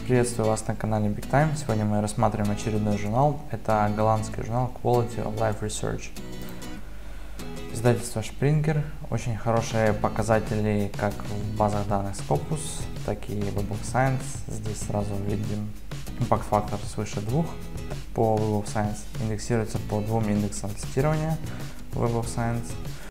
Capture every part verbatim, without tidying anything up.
Приветствую вас на канале Big Time. Сегодня мы рассматриваем очередной журнал. Это голландский журнал Quality of Life Research. Издательство Springer. Очень хорошие показатели как в базах данных Scopus, так и Web of Science. Здесь сразу видим импакт-фактор свыше двух по Web of Science. Индексируется по двум индексам тестирования Web of Science.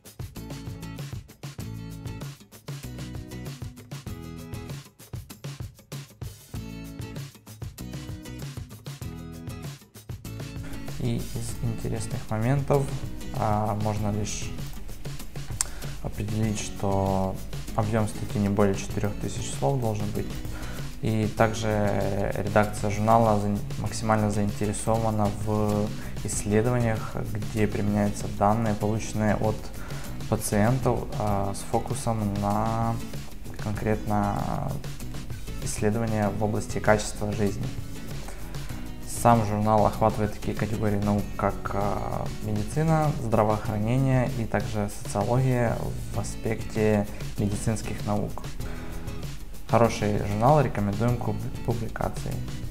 И из интересных моментов а, можно лишь определить, что объем статьи не более четырёх тысяч слов должен быть. И также редакция журнала максимально заинтересована в исследованиях, где применяются данные, полученные от пациентов, а, с фокусом на конкретно исследования в области качества жизни. Сам журнал охватывает такие категории наук, как а, медицина, здравоохранение и также социология в аспекте медицинских наук. Хороший журнал, рекомендуем к публикации.